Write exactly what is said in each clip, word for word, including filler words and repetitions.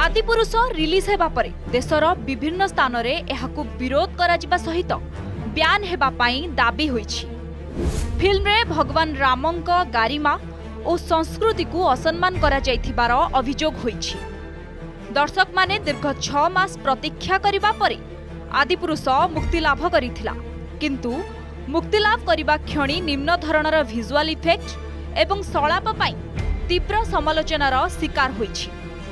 Adipurush release हेबा परे देशर विभिन्न स्थान रे एहाकु विरोध करा जिबा सहित ब्यान हेबा पाई दाबी होईछि। फिल्म रे भगवान रामंक गारिमा और संस्कृति को असम्मान करा जाइथिबार अभियोग होईछि। दर्शक माने दीर्घ छह मास प्रतीक्षा करिबा परे आदिपुरुष मुक्तिलाभ करिथिला, किंतु मुक्तिलाभ करिबा क्षणी निम्न धरणर विजुअल इफेक्ट एवं सलाप पाई तीव्र समालोचनार शिकार होईछि।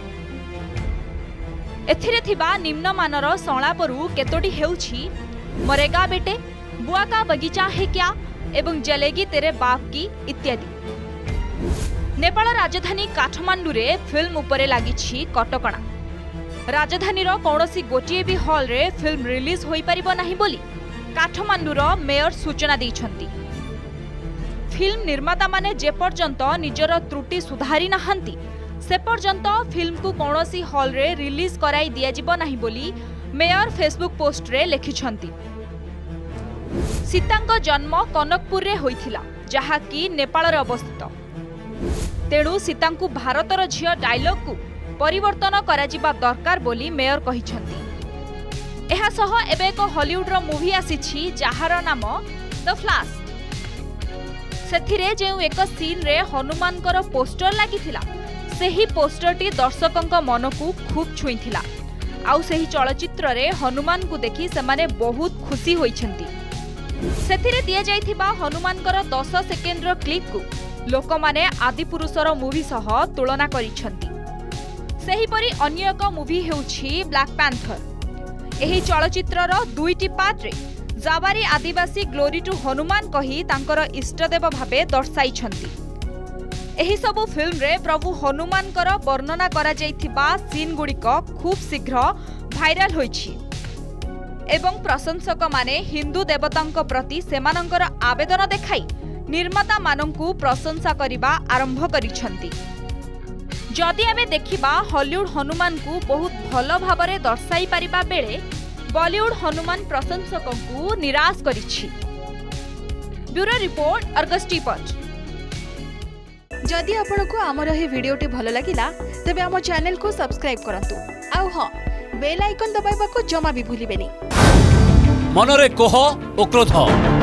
एथिरे थिबा निम्नमानर संलापरू केतोटी हेउछि मरेगा बेटे, बुआ का बगीचा है क्या एवं जलेगी तेरे बाप की इत्यादि। नेपाल राजधानी काठमांडू रे फिल्म उपरे लागिछि कटकणा। राजधानी रो कौनसी गोटिए भी हॉल रे फिल्म रिलीज होई परिबो नाही बोली काठमांडूर मेयर सूचना दैछंती। फिल्म निर्माता माने जे पर्यंत निजर त्रुटि सुधारी नाहंती से पर्यंत फिल्म को कौनसी हॉल रे रिलीज कराई दिया जिबो नाही बोली मेयर फेसबुक पोस्ट रे लिखिछंती। सीतांक जन्म कनकपुर रे होइथिला, जहा कि नेपाल रे अवस्थित। तेणु सीतांकु भारतर झियो डायलॉग को परिवर्तन करा जिबा दरकार बोली मेयर कहिछंती। एहा सह एबे एक हॉलीवुड रो मूवी आसीछि जहार नाम द फ्लाश। सेथिरे जेउ एक सीन रे हनुमान कर पोस्टर लागिथिला, सेही पोस्टरटी दर्शकंक मन को खूब छुईथिला। आउ सेही चलचित्र रे हनुमान को देखि सेमाने बहुत खुशी होइछंती। सेथिरे दिया जाइथिबा हनुमान कर दस सेकेंड रो क्लिप को लोक माने आदिपुरुषर मूवी सह तुलना करिछंती। सेही परि अन्य एक मूवी हेउछि ब्लैक पैंथर। एही चलचित्रर दुईटी पार्ट रे जावारी आदिवासी ग्लोरी टू हनुमान कही तांकर इष्टदेव भाबे दर्शाइछंती। एही सबु फिल्म रे प्रभु हनुमान कर वर्णना करा जाइथिबा सीन गुड़िक खूब शीघ्र भाइराल होइछि एवं प्रशंसक माने हिंदू देवतांक प्रति सेमानंकर आवेदन देखाई निर्माता मानंकु प्रशंसा करिबा आरंभ करिछंती। जदि आमे देखिबा हॉलीवुड हनुमान को बहुत भलो भाबरे दर्शाई परिबा बेले बॉलीवुड हनुमान प्रशंसकंकु निराश करिछि। ब्यूरो रिपोर्ट अर्गस टीपट। जदि आपनको आमर हे वीडियोटी भलो लागिला तबे आम चैनल को सब्सक्राइब करंतु आउ हां बेल आइकन दबाइबा को जमा भी भूलिबेनी। मनरे कोह ओ क्रोध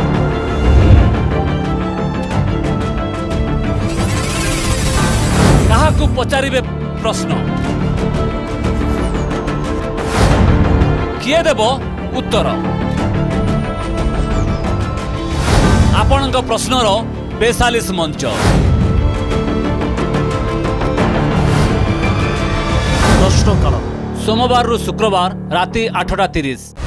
काहाकु पचारिबे प्रश्न किए देबो उत्तर। आपणक प्रश्नर बेचालीस मंच प्रश्नकाल सोमवार रु शुक्रवार राति आठटा तीस।